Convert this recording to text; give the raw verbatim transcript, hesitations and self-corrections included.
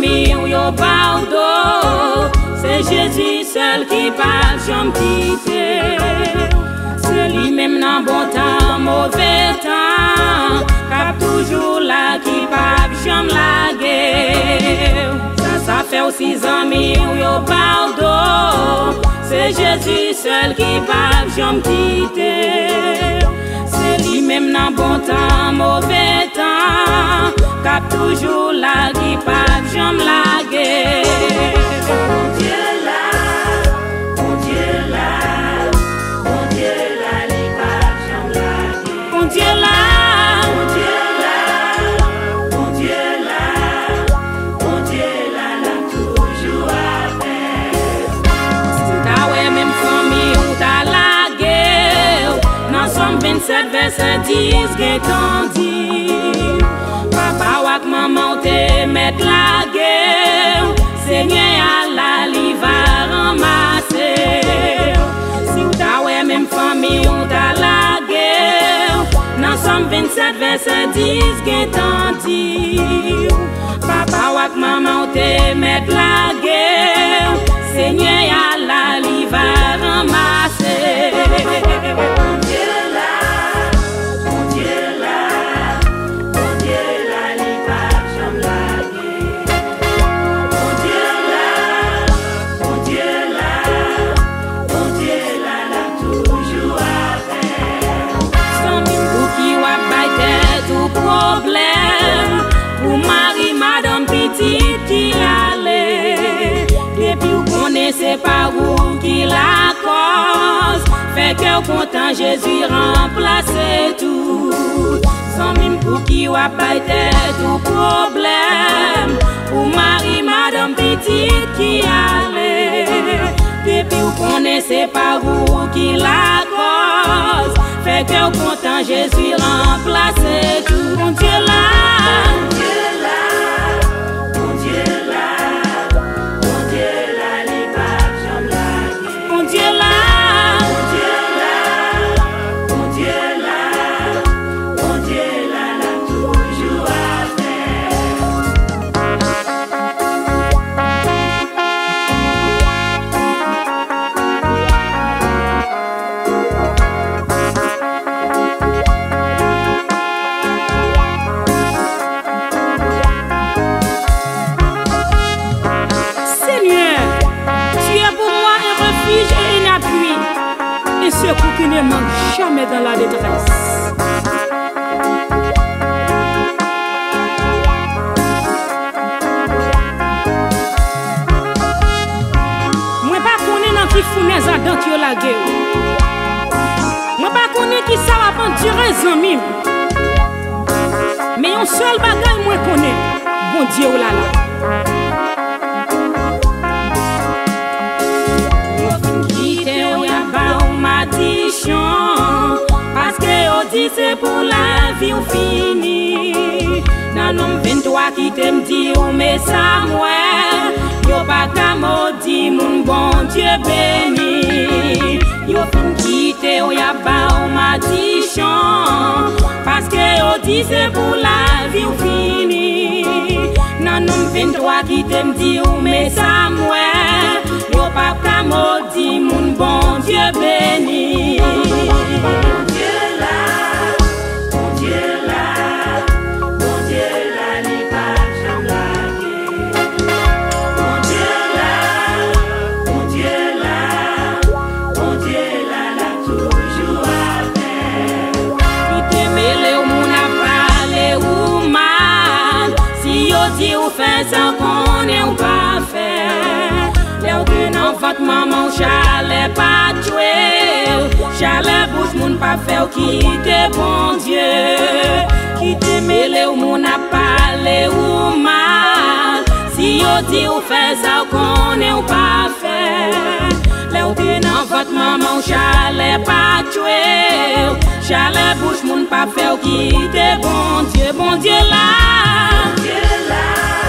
amis yo pardon. C'est Jésus seul qui pas jamais quitté. C'est lui-même dans bon temps, mauvais temps, cap toujours là qui pas jamais lagué. Ça ça fait aussi amis yo pardon. C'est Jésus seul qui pas jamais quitté. C'est lui-même dans bon temps, mauvais temps, cap toujours là qui pas jamais lagué. Mon Dieu là, mon Dieu là, mon Dieu là, il pas jamais lagué. Mon Dieu là, mon Dieu là, mon Dieu là, mon Dieu là, là toujours avec. Si t'as ouais même famille ou t'as lagué, dans Somme vingt-sept verset dix, qu'est t'en dit. Papa ou ak maman ou te met lagué, Seigneur Allah li va ramasser. Si ou t'as ouais même famille ou t'as lagué, dans Somme vingt-sept verset dix, qu'est t'en dit. Papa ou ak maman ou te met lagué, Seigneur Allah li va ramasser. Mon Dieu là, mon Dieu là, mon Dieu là, il pas jamais lagué. Mon Dieu là, mon Dieu là, mon Dieu là, là toujours avec. Sans mille pour qui wap bay tête ou problème, pour mari, madame, petite qui allait. Depuis vous connaissez pas où qui la cause, fait que content Jésus remplace tout. Sans mime pour qui wap bay tête ou problème, pour mari, madame, petite qui allait. Depuis vous connaissez pas où qui la cause, fait que content Jésus remplace tout. Mon Dieu là, Mon Dieu là, mon Dieu là, mon Dieu là, il pas jamais lagué. mon Dieu là, Mon Dieu là, mon Dieu là, mon Dieu là, là toujours Seigneur, tu es pour moi un refuge et un appui, et secours qui ne manque jamais dans la détresse. Moi pas connais dans qui fournaise à dents qui la guerre. Moi pas connais qui ça va prendre durer zami. Mais un seul bagage moi connais, bon Dieu oh là là. Parce que on dit c'est pour la vie ou fini. Dans nom vingt-trois qui t'aime dit ou mais ça moi, yo pas qu'à maudit mon bon Dieu béni. Yo fin quitter ou y'a pas ou matichon. Parce que on dit c'est pour la vie ou fini. Dans nom vingt-trois qui t'aime dit ou mais ça moi, yo pas qu'à maudit mon bon Dieu béni. Mon Dieu là, mon Dieu là, mon Dieu là, il pas jamais lagué. Mon Dieu là, mon Dieu là, mon Dieu là, là toujours avec. Qui te mêle ou moun a parlé ou mal, si yo dit ou fait ça qu'on est ou pas fait. Là où tu n'en votre maman chalet pas tué, chalet bouche moun pas fait ou quitte bon Dieu. Qui te mêle ou moun a parlé ou mal, si yo dit ou fait ça qu'on est ou pas fait. Là où tu n'en votre maman chalet pas tué, chalet bouche moun pas fait ou quitte bon Dieu, bon Dieu là. Mon Dieu là.